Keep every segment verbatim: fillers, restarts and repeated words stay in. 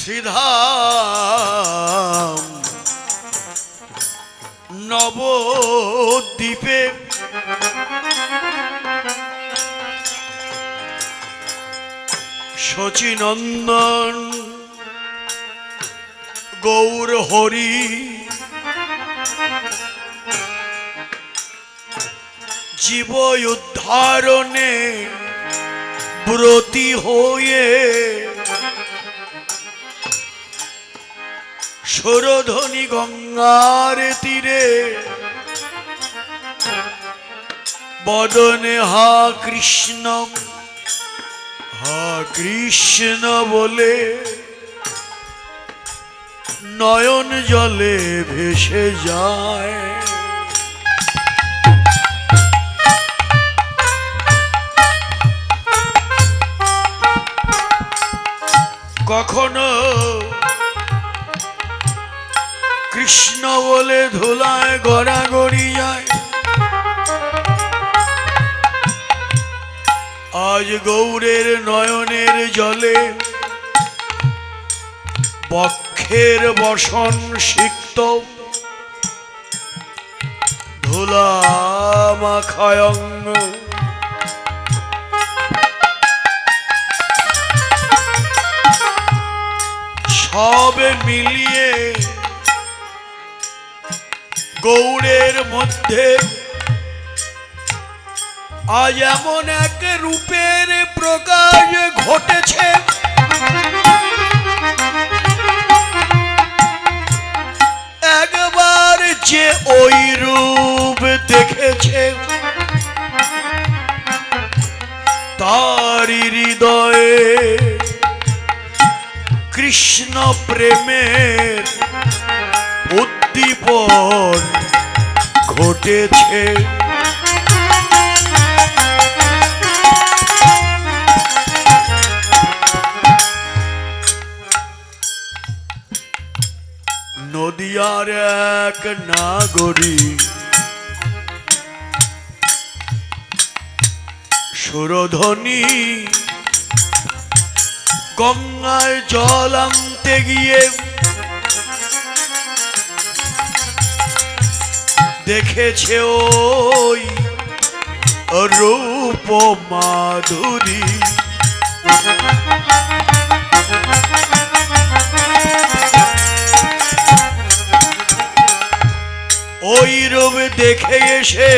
শ্রীধাম নবদ্বীপে শচীনন্দন গৌর হরি জীব উদ্ধারণে ব্রতী হয়ে সুরধ্বনি গঙ্গার তীরে বদনে হা কৃষ্ণ হা কৃষ্ণ বলে নয়ন জলে ভেসে যায়। কখনো কৃষ্ণ বলে ধুলায় গড়াগড়ি যায়, আজ গৌরের নয়নের জলে বক্ষের বসন সিক্ত ধুলা মাখায় অঙ্গ। সবে মিলিয়ে গৌরের মধ্যে আজ এমন এক রূপের প্রকাশ ঘটেছে, একবার যে ওই রূপ দেখেছে তারি হৃদয়ে কৃষ্ণ প্রেমের উদ্দীপন ঘটেছে। নদিয়ার এক নাগরী সুরধ্বনি গঙ্গায় জল আনতে গিয়ে দেখেছে ওই রূপ মাধুরী। ওই রূপ দেখে এসে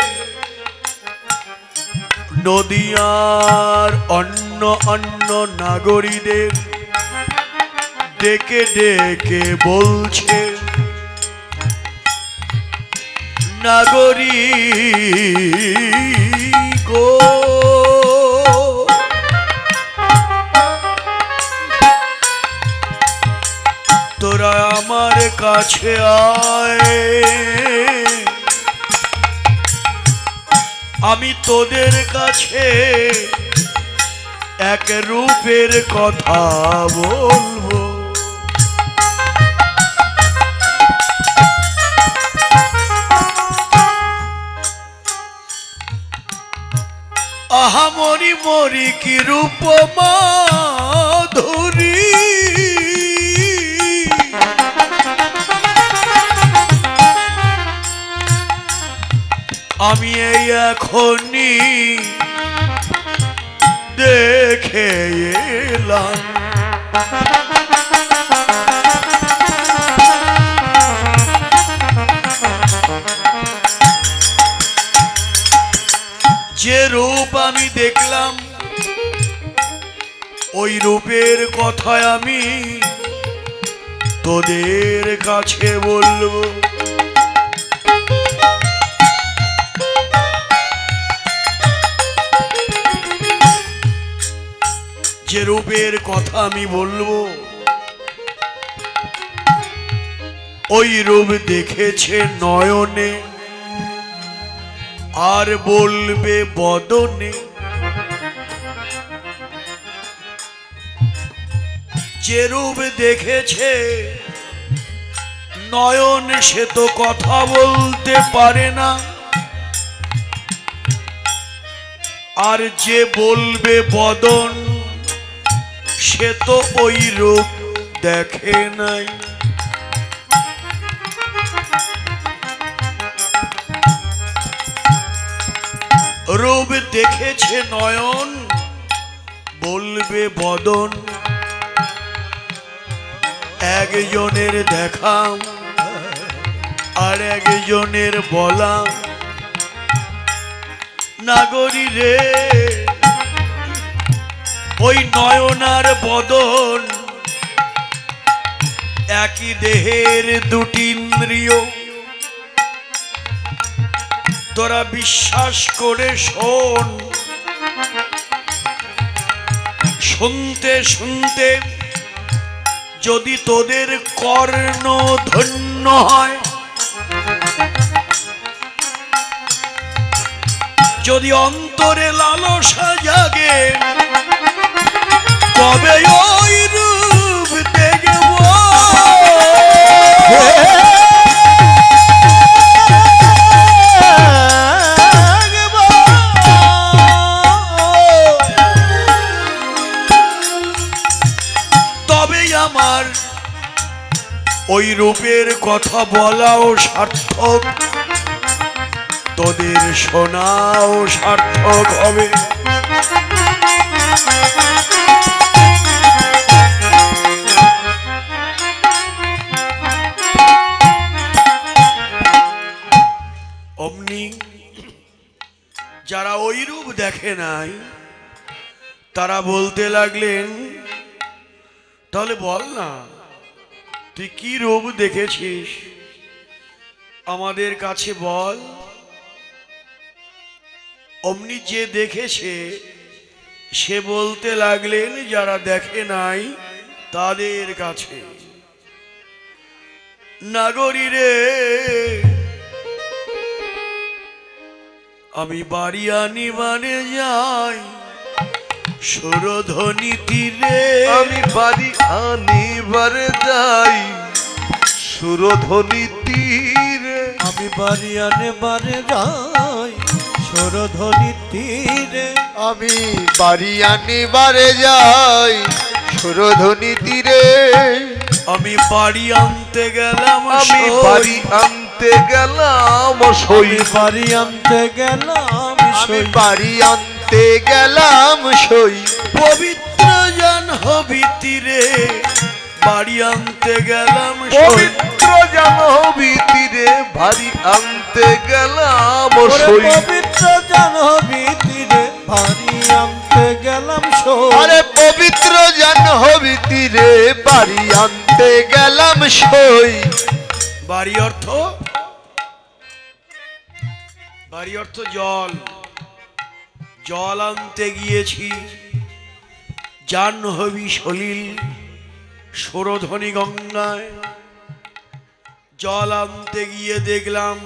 নদিয়ার অন্য অন্য নাগরীদের ডেকে ডেকে বলছে, নাগরী গো তোরা আমার কাছে আয়, আমি তোদের কাছে এক রূপের কথা বলবো। আহা মরি মরি কি রূপ মাধুরী, আমি এই এখনই দেখে এলাম। যে রূপ আমি দেখলাম ওই রূপের কথা আমি তোদের কাছে বলবো। যে রূপের কথা আমি বলবো ওই রূপ দেখেছে নয়নে আর বলবে বদনে। যে রূপ দেখেছে নয়ন সে তো কথা বলতে পারে না, আর যে বলবে বদন সে তো ওই রূপ দেখে নাই। রূপ দেখেছে নয়ন, বলবে বদন। একজনের দেখা আর একজনের বলা, নাগরী রে ওই নয়নার বদন একই দেহের দুটি ইন্দ্রিয়। তোরা বিশ্বাস করে শোন, শুনতে শুনতে যদি তোদের কর্ণ ধন্য হয়, যদি অন্তরে লালসা জাগে, তবে ওই রূপ দেখব। তবেই আমার ওই রূপের কথা বলাও সার্থক, তোদের শোনাও সার্থক হবে। অমনি যারা ওই রূপ দেখে নাই তারা বলতে লাগলেন, তাহলে বল না তুই কি রূপ দেখেছিস, আমাদের কাছে বল। অমনি যে দেখেছে সে বলতে লাগলেন, যারা দেখে নাই তাদের কাছে, নাগরী রে আমি বাড়ি আনিবারে যাই সুরধ্বনি তীরে। আমি বাড়ি আনিবারে যাই সুরধ্বনি তীরে। আমি বাড়ি আনিবারে যাই সুরধ্বনি তীরে। আমি বাড়ি আনিবারে যাই সুরধ্বনি তীরে। আমি বাড়ি আনতে গেলাম, আমি বাড়ি আনতে গেলাম সই। বাড়ি আনতে গেলাম আমি বাড়ি আনতে গেলাম সই। পবিত্র জাহ্নবী তীরে বাড়ি আনতে গেলাম, পবিত্র জাহ্নবী তীরে বাড়ি আনতে গেলাম সই। পবিত্র জাহ্নবী তীরে বাড়ি আনতে গেলাম সই। আরে পবিত্র জাহ্নবী তীরে বাড়ি আনতে গেলাম সই। বাড়ি অর্থ বাড়ি অর্থ জল। জল আনতে গিয়েছি, জাহ্নবী সলিল সুরধ্বনি গঙ্গায়। জল আনতে গিয়ে দেখলাম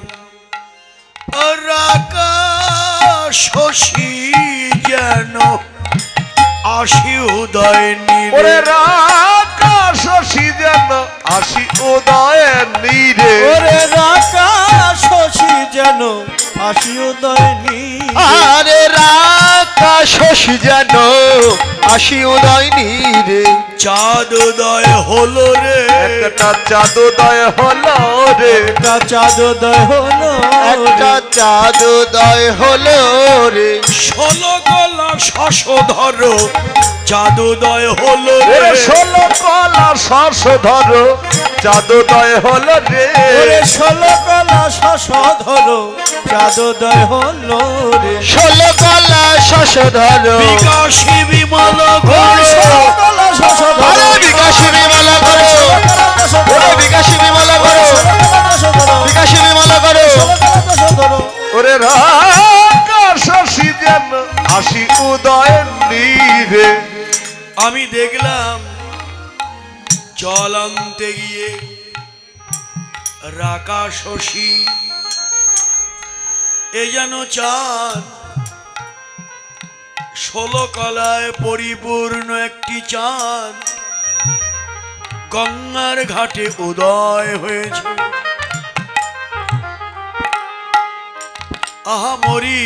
শশী যেন আসি উদয় নীরে। রাকা শশী যেন আসি উদয় নীরে। ওরে রাকা শশী যেন আসি উদয় নীরে। আরে রাকা শশী যেন আসি উদয় নীরে। চাঁদ উদয় হলো রে, একটা চাঁদ উদয় হলো রে। একটা চাঁদ উদয় হলো, একটা চাঁদ উদয় হলো রে। ষোলো গলা শশধর চাঁদ উদয় হলো রে। ষোলো কলা শশ ধরো চাঁদ উদয় হলো রে। ওরে ষোলো কলা শশধর চাঁদ উদয় হলো রে। ষোলো কলা শশ ধরো বিকাশী বিমল ঘোষ, ষোলো কলা শশধর। বিকাশী বিমল করো, বিকাশী বিমল করো, বিকাশী বিমল করো। ওরে রাকা শশী যেন আসি উদয় নীরে। আমি দেখলাম জল আনতে গিয়ে রাকা শশী এ যেন চাঁদ, ষোলো কলায় পরিপূর্ণ একটি চাঁদ গঙ্গার ঘাটে উদয় হয়েছে। আহা মরি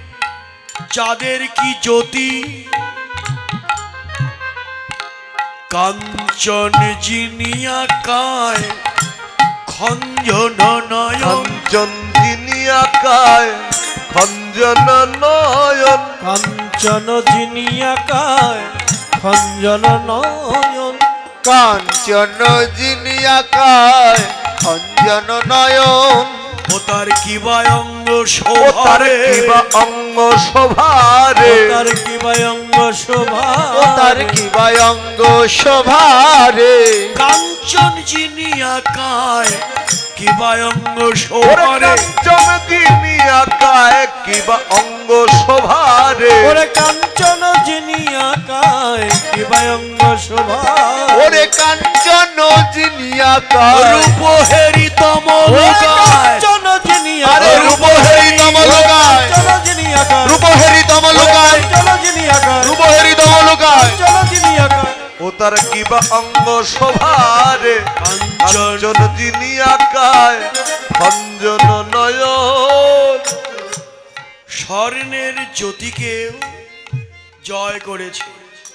চাঁদের কি জ্যোতি, কাঞ্চন জিনিয়া কায় খঞ্জন নয়ন কাঞ্চন যিনি আকায় খঞ্জন নয়ন কাঞ্চন জিনিয়া কায় খঞ্জন নয়ন কাঞ্চন যিনি আকায় খঞ্জন নয়ন ও তার কিবা অঙ্গ ও তার শোভারে কিবা অঙ্গ শোভারে তার কিবা অঙ্গ শোভা ও তার কিবা অঙ্গ শোভারে কাঞ্চন জিনিয়া কায় কিবা অঙ্গ ওরে শোভারে কাঞ্চন যিনি আকায় কিবা অঙ্গ শোভারে ওরে কাঞ্চন জিনিয়া কায় কিবা অঙ্গ শোভা ওরে কাঞ্চন যিনি আকায় রূপ হেরি তম লোকায় কাঞ্চন জিনিয়া আরে রূপহেরি তম লোকায় কাঞ্চন জিনিয়া কায় রূপহেরি তম লোকায় কাঞ্চন জিনিয়া কায় রূপহেরি তম লোকায় কাঞ্চন জিনিয়া কায় ও তার কিবা অঙ্গ শোভারে কাঞ্চন যিনি আকায় খঞ্জন নয়ন স্বর্ণের জ্যোতিকেও জয় করেছে।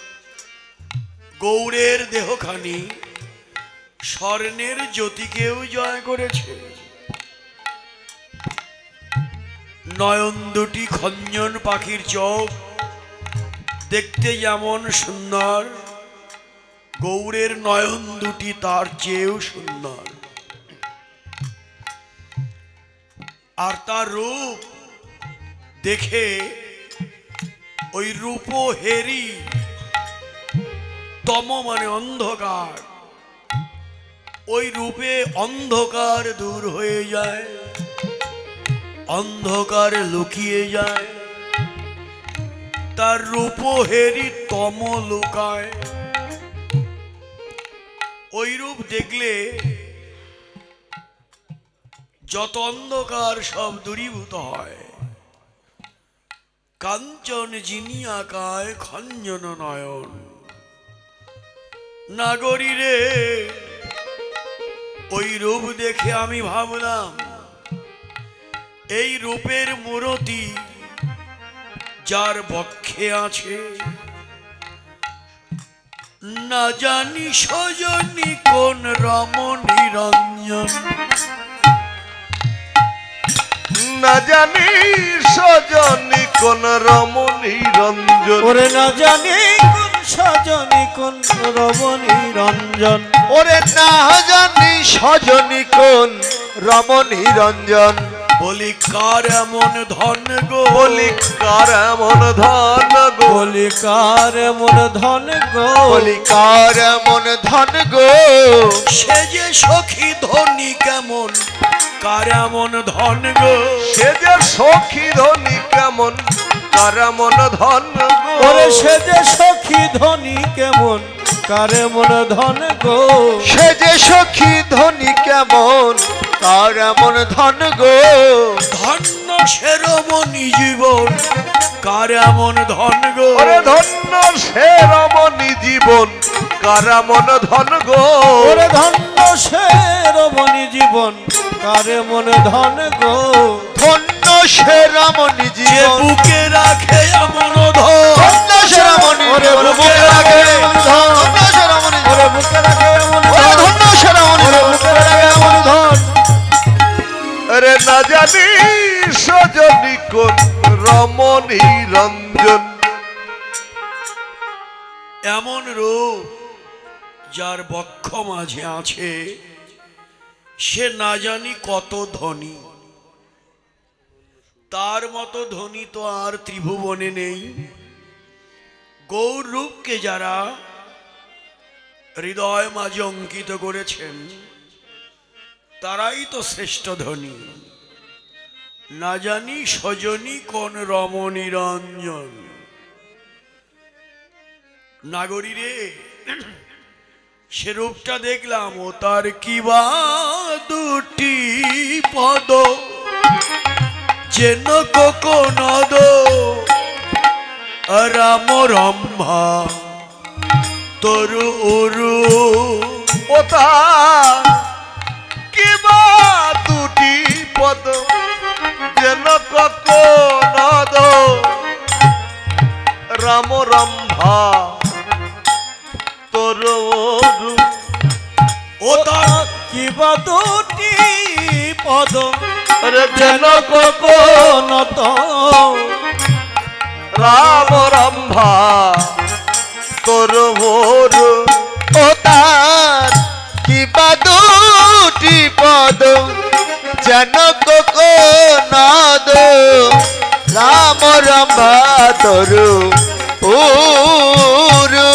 গৌড়ের দেহখানি স্বর্ণের জ্যোতিকেও জয় করেছে। নয়ন দুটি খঞ্জন পাখির চোখ দেখতে যেমন সুন্দর, গৌড়ের নয়ন দুটি তার চেয়েও সুন্দর। আর তার রূপ দেখে ওই রূপহেরি তম মানে অন্ধকার, ওই রূপে অন্ধকার দূর হয়ে যায়, অন্ধকার লুকিয়ে যায়, তার রূপহেরি তম লুকায়। ওই রূপ দেখলে যত অন্ধকার সব দূরীভূত হয়। কাঞ্চন যিনি আকায় খঞ্জন নয়ন। নাগরী রে, ওই রূপ দেখে আমি ভাবলাম এই রূপের মূরতি যার বক্ষে আছে, না জানি সজনী কোন রমণী রঞ্জন। না জানি সজনী কোন রমণী রঞ্জন। ওরে না জানি কোন সজনী কোন রমণী রঞ্জন। ওরে না জানি সজনী কোন রমণী রঞ্জন। বলি কার এমন ধন গো, বলি কার এমন ধন গো, বলি কার এমন ধন গো, বলি কার এমন ধন গো। সে যে সখী ধনী কেমন, কার এমন ধন গো। সে যে সখী ধনী কেমন, কার এমন ধন গো। ওরে সে যে সখী ধনী কেমন, কার এমন ধন গো। সে যে সখী ধনী কেমন, কার এমন ধন গো। ধন্য সে রমণী জীবন, কার এমন ধন গো। ওরে ধন্য সে রমণী জীবন, কার এমন ধন গো। ওরে ধন্য সে রমণী জীবন, কার এমন ধন গো। ধন্য সে রমণী যে জীবন। বুকে রাখে এমন ধন, ধন্য সে রমণী ওরে জীবন। বুকে রাখে এমন ধন। ধন্য সে রমণী ওরে জীবন। বুকে রাখে এমন ওরে ধন। ধন্য সে রমণী ওরে জীবন। বুকে রাখে এমন ধন। আরে না জানি সজনী কোন রমণী রঞ্জন। এমন রূপ যার বক্ষ মাঝে আছে, সে না জানি কত ধনী। তার মতো ধনী তো আর ত্রিভুবনে নেই। গৌর রূপকে যারা হৃদয় মাঝে অঙ্কিত করেছেন, তারাই তো শ্রেষ্ঠ ধনী। না জানি সজনী কোন রমণী রঞ্জন। নাগরী রে, সে রূপটা দেখলাম, ও তার কিবা দুটি পদ, যেন কোকনদ রাম রম্ভা তরু উরু। ও তার কিবা দুটি পদ, যেন কোকনদ রাম রম্ভা তরু তোর ও তার কিবা দুটি পদ রে যেন কোনত রাম রম্ভা তোর ভোর ও তার কিবা দুটি পদ যেন কোকনদ রাম রম্ভা তরু উরু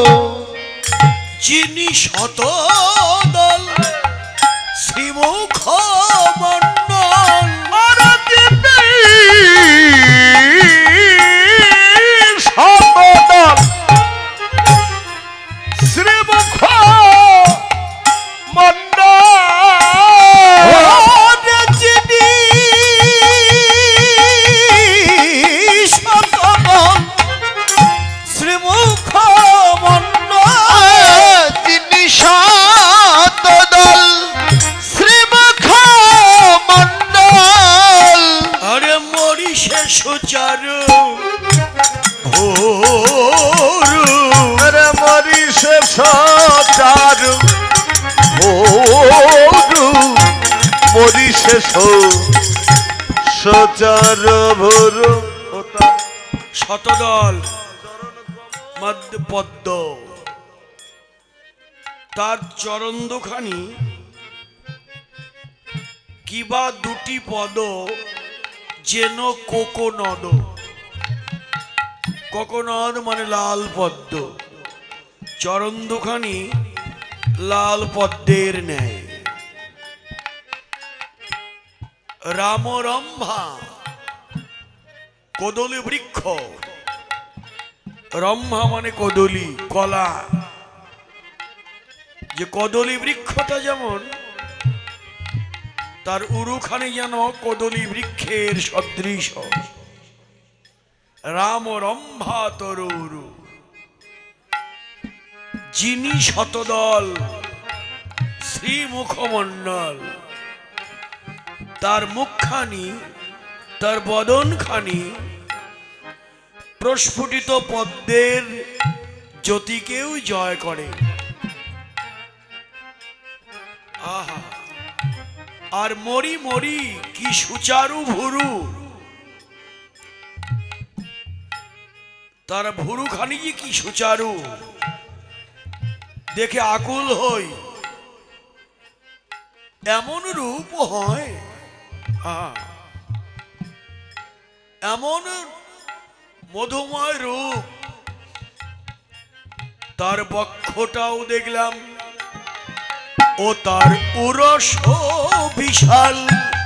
যিনি শত দল শ্রীমুখ মন্ডল সদল শ্রীমুখ মন্ডল যিনি শতদল শ্রীমুখ মন্ডল তিনি শতদল শ্রীমুখ মন্ডল আরে মরিষে সুচারু ভোরু রে মরি শেষ চারু ভোরু মরি শেষ সচার ভোরু শতদল মধ্য পদ্ম তার চরণ দুখানি কিবা দুটি পদ যেন কোকনদ কোকনদ মানে লাল পদ্ম চরণ দুখানি লাল পদ্মের ন্যায় রাম রম্ভা কদলী বৃক্ষ রম্ভা মানে কদলী কলা যে কদলী বৃক্ষটা যেমন তার উরুখানি যেন কদলী বৃক্ষের সদৃশ রাম রম্ভা তরুরু যিনি শতদল শ্রীমুখমণ্ডল তার মুখখানি তার বদনখানি প্রস্ফুটিত পদ্মের জ্যোতিকেও জয় করে। আহা, আর মরি মরি কি সুচারু ভুরু, তার ভুরুখানি যে কি সুচারু, দেখে আকুল হই। এমন রূপ হয়, এমন মধুময় রূপ, তার বক্ষটাও দেখলাম, ও তার উরস বিশাল,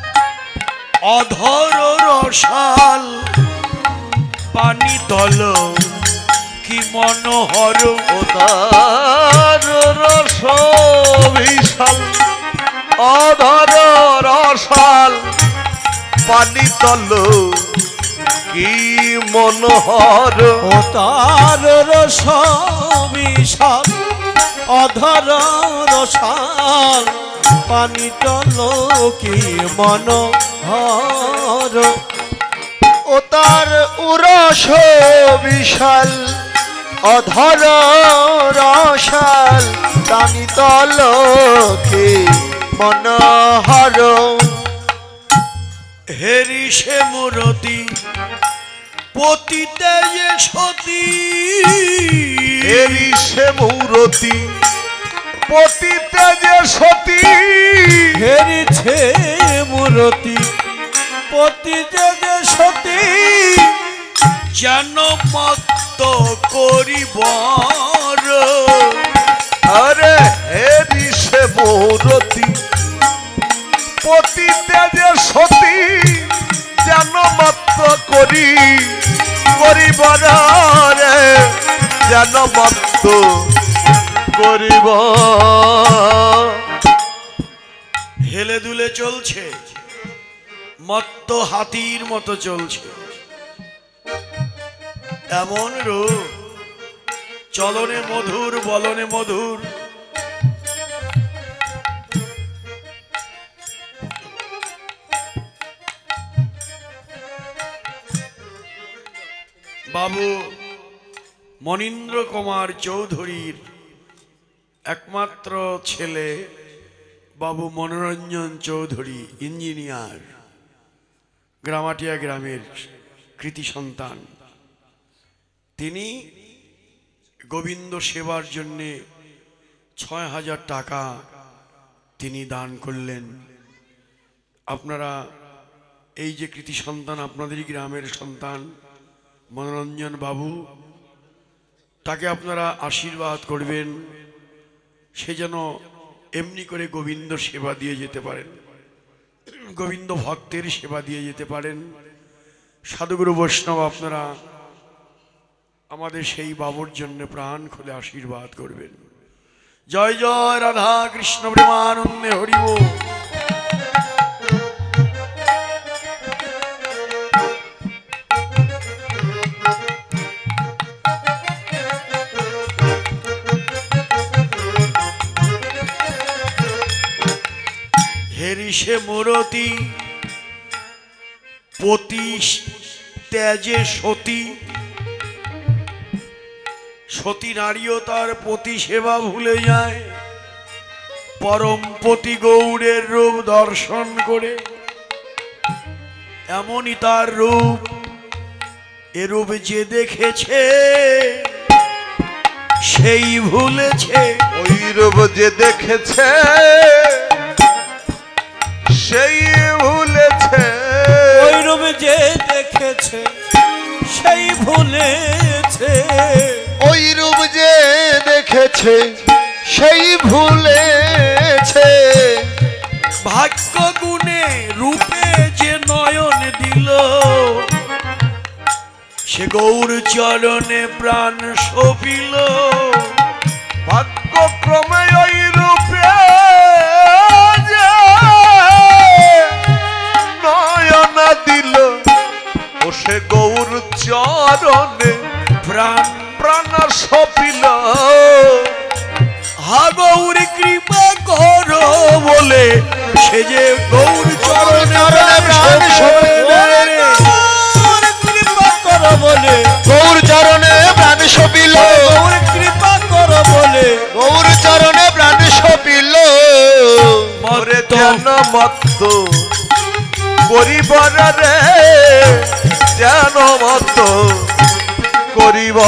অধর রসাল, পানি তল কি মনোহর, ও তার রস বিশাল, অধর রসাল, পানি তল কি মনোহর, ও তার রস বিশাল, অধর রসাল, পানি তল কি মনোহর, ও তার উরস বিশাল, অধর রসাল, পানি তল কি মনোহর। হেরি সে মূরতি পতিতে যে সতী, হেরি সে মূরতি পতিতে যে সতী, হেরিছে মূরতি পতিতে যে সতী, যেন মত্ত করিবার, আরে হেরি সে মূরতি পতিতে যে সতী, যেন মাত্র করি করিবার রে, যেন মাত্র করিব। হেলে দুলে চলছে, মত্ত হাতির মতো চলছে, এমন রূপ, চলনে মধুর, বলনে মধুর। বাবু মনীন্দ্র কুমার চৌধুরীর একমাত্র ছেলে বাবু মনোরঞ্জন চৌধুরী, ইঞ্জিনিয়ার, গ্রামাটিয়া গ্রামের কৃতি সন্তান। তিনি গোবিন্দ সেবার জন্যে ছয় হাজার টাকা তিনি দান করলেন। আপনারা এই যে কৃতি সন্তান, আপনাদেরই গ্রামের সন্তান মনোরঞ্জন বাবু, তাকে আপনারা আশীর্বাদ করবেন, সে যেন এমনি করে গোবিন্দ সেবা দিয়ে যেতে পারেন, গোবিন্দ ভক্তের সেবা দিয়ে যেতে পারেন। সাধুগুরু বৈষ্ণব আপনারা আমাদের সেই বাবুর জন্য প্রাণ খুলে আশীর্বাদ করবেন। জয় জয় রাধা কৃষ্ণ প্রেমানন্দে হরি বল। হেরিষে মূরতি পতি ত্যাজে সতী, সতী নারীও তার পতি সেবা ভুলে যায়। পরম পতি গৌরের রূপ দর্শন করে, এমনই তার রূপ, এ রূপ যে দেখেছে সেই ভুলেছে। ওই রূপ যে দেখেছে সেই ভুলেছে, ওই রূপ যে দেখেছে সেই ভুলেছে, ওই রূপ যে দেখেছে সেই ভুলেছে। ভাগ্য গুণে রূপে যে নয়ন দিল, সে গৌর চরণে প্রাণ সপিল। ভাগ্য ক্রমে ওই রূপে যে নয়ন দিল, ও সে গৌর চরণে প্রাণ প্রাণ সপিল। হা গৌর কৃপা করো বলে সে যে গৌর চরণে প্রাণ সপিল। গৌর কৃপা করো বলে, গৌর চরণে প্রাণ সপিল, গৌর কৃপা করো বলে, গৌর চরণে প্রাণ সপিল। মরে যেন মত্ত করিবার রে, যেন মত্ত করিব।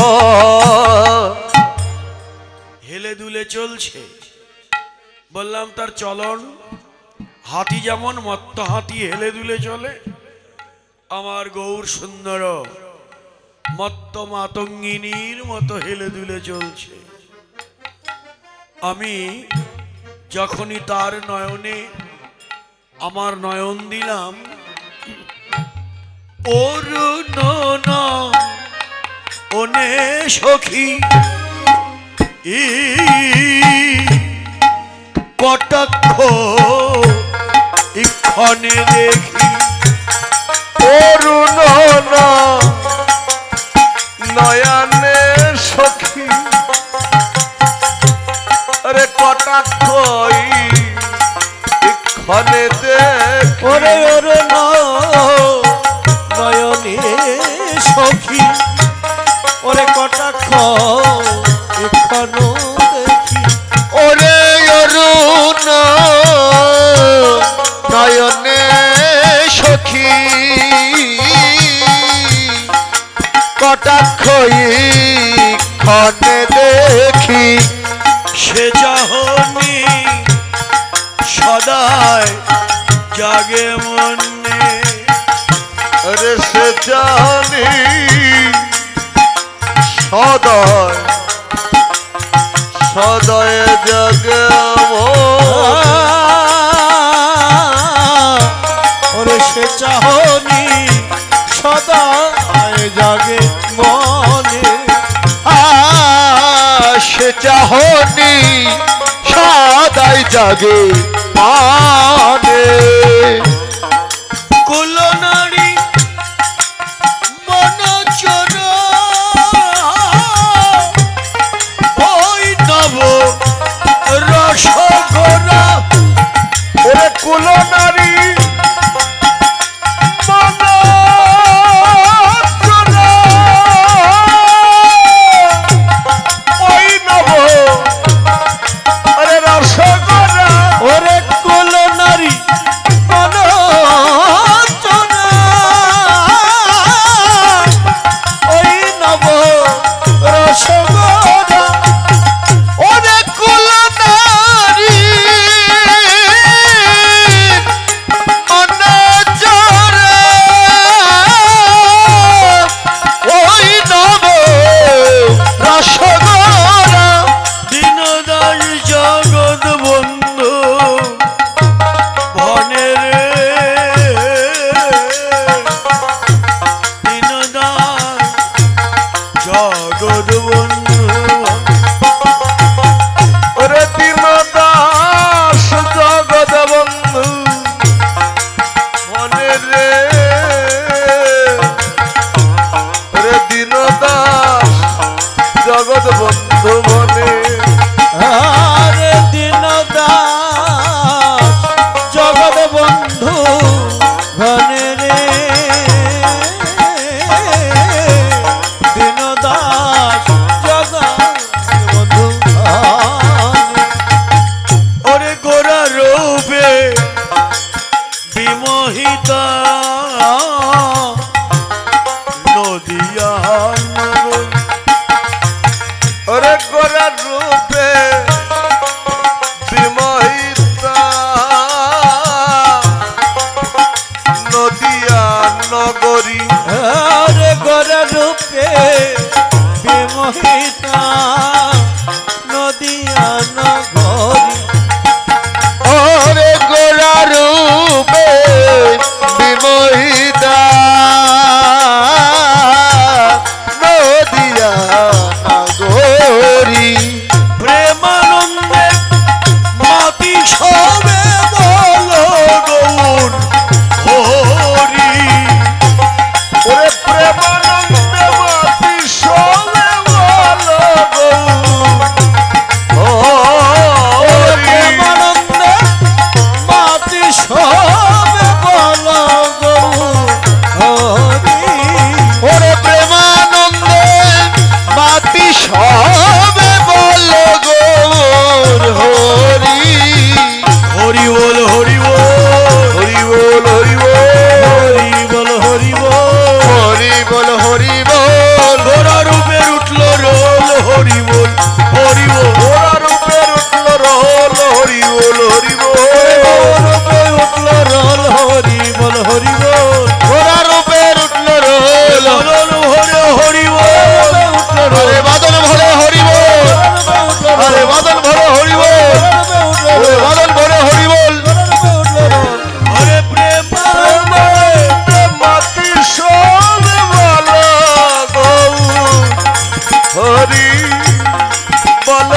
হেলে দুলে চলছে, বললাম তার চলন হাতি যেমন মত্ত হাতি হেলে দুলে চলে, আমার গৌর সুন্দর মত্ত মাতঙ্গিনীর মতো হেলে দুলে চলছে। আমি যখনই তার নয়নে আমার নয়ন দিলাম, অরুণ ওনে সখী ই কটাক্ষ ইক্ষণে দেখি। অরুণ নয়নে সখী, আরে কটাক্ষ ইক্ষণে দেখ। ওরে ওরে নয়নে সখী, ওরে কটাক্ষ এখনো দেখি। ওরে অরুণ নয়নে সখী, কটাক্ষ ক্ষণে দেখি। সে চাহনি সদায় জাগে মনে, আরে সে জানি সদয় সদয় জাগে ওরে সে চাহনি সদা জাগে মনে। সে চাহনি সদাই জাগে মানে। কুল নারী মন চোর ওই নব রস গোরা। ওরে কুল নারী নদিয়া নগরী রে গোরা রূপে বিমোহিতা নদিয়া নগরী ওরে গোরা রূপে বিমোহিতা নদিয়া নগরী প্রেমানন্দে মাতি সবে বলো গৌর হরি। ওরে প্রেমানন্দে মাতি সবে বলো গৌর প্রেমানন্দে মাতি সবে বলো হরি ওরে প্রেমানন্দে মাতি সবে বল গৌর হরি হরি বল হরি বল হরি বল হরি বল হরি বল হরি বল হরি বল হরি বল গোরা রূপের উঠল রোল হরি বল হরি বল ওরা রূপের উঠল রোল হরি বল হরি বল রূপে উঠল রোল হরি বল হরি বল ঘোড়া রূপের উঠল রোল রোল হরে হরি বল আরে বাদন ভরে হরি বল আরে বাদন ভরে হরি বল আরে বাদন ভরে হরি বল হরে প্রেম মাতি সবে বলো গৌর হরি বল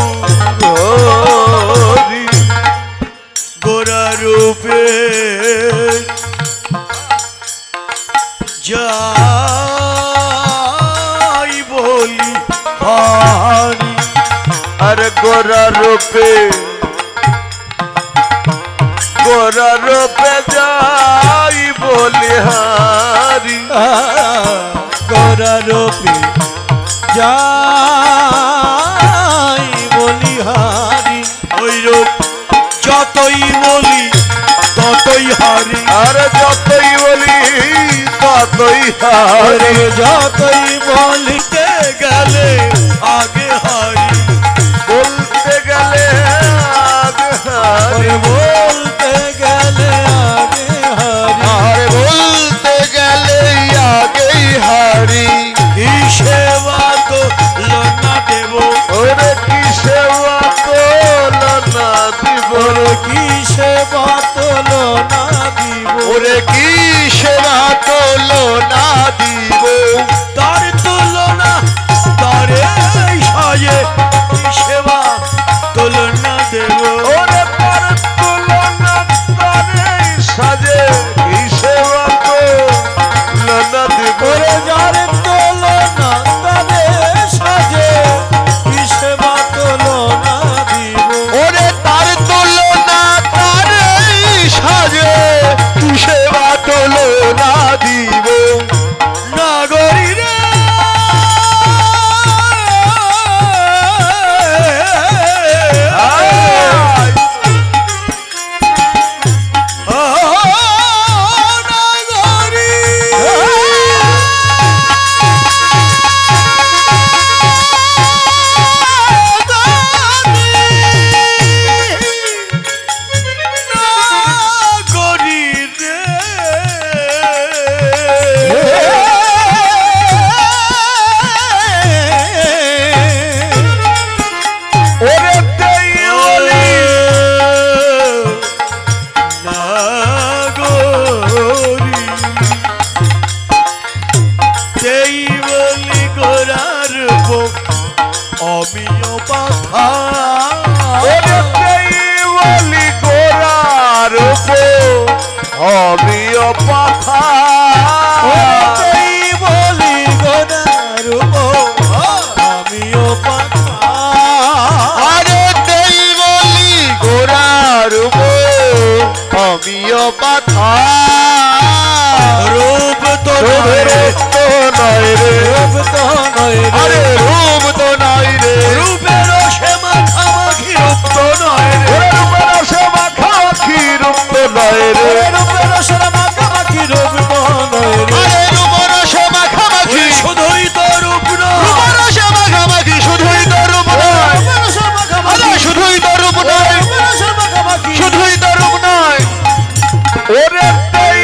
গৌর হরি গোরা রূপে যাই বলি হারি আরে গোরা রূপে গোরা রূপে যাই বলি হারি গোরা রূপে যাই বলি হারি ওই রূপ যতই বলি ততই হারি আরে যতই বলি ততই হারি আরে যতই বলি তে গেলে আগে হারি বলতে গেলে আগে হারি আরে বলতে গেলে আগে হারি আরে বলতে গেলে আগেই হারি কি সেবা তো লনা দেব ওরে কি সেবা তোল না দিব ওরে কি সেবা তোলো না দিব ওরে কি সেবা তোলো না দিব তার তুলনা তারে সাজে কি সেবা তুলনা দেব ওরে তার তুলনা তারে সাজে কি সেবা তোল না দিব ওরে যারে তোলো না তারে সাজে কি সেবা তোলো না দিব ওরে তার তোলো না তার সাজে কি সেবা তোলো না দিব নাগরী রে আয় ও নাগরী নাগরী রে ওরে তেই বলি নাগরী তেই বলি গোরার বুক অমিয় পাথা ওরে তেই বলি গোরার অমিয় পাথা ওই বলি গোনার আমিও পাখা আরে দেই বলি গোরার আমিও পাথা রূপ তো রূপে রূপ তো নয় রে রূপ তো নয় রে আরে রূপ তো নাই রে রূপের সে মাখামাখি রূপ তো নয় রে ওরে রূপের সে মাখামাখি রূপ তো নয় রে রূপের সরা মাখামাখি রূপ তো নয় রে আরে রূপর সে মাখামাখি ওই শুধুই তো রূপ নয় রূপর সে মাখামাখি শুধুই তো রূপ নয় রূপের সরা মাখামাখি আরে শুধুই তো রূপ নয় রূপের সরা মাখামাখি শুধুই তো রূপ নয় ওরে তেই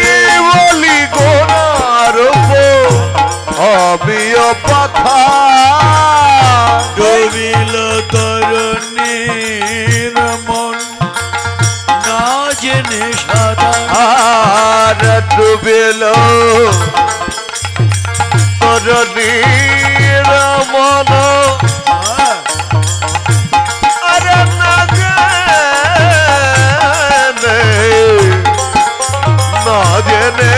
ডুবেল তরণীর মন আরে না জেনে না জেনে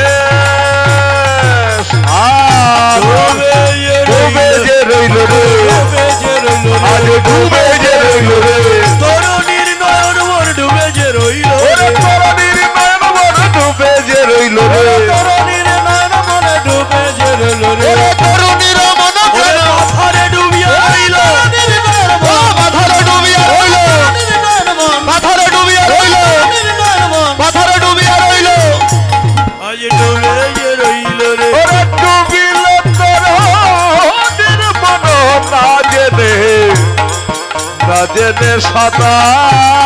ডুবে যে রইল রে আজ ডুবে যে রইল রে তরুণীর নয়ন মন ডুবে যে রইল ওরে তরণীর নয়ন মন ডুবে যে রইল রে তরুণীর নয়ন মনে ডুবে যে রইল রে ওরে তরুণীর মন ওরে মাথারে ডুবিয়া রইল ও মাথারে ডুবিয়া রইল মাথারে ডুবিয়া রইল মাথারে ডুবিয়া রইল আজ ডুবে যে রইল রে ওরে ডুবিল তরণীর মন না জেনে না জেনে সাঁতার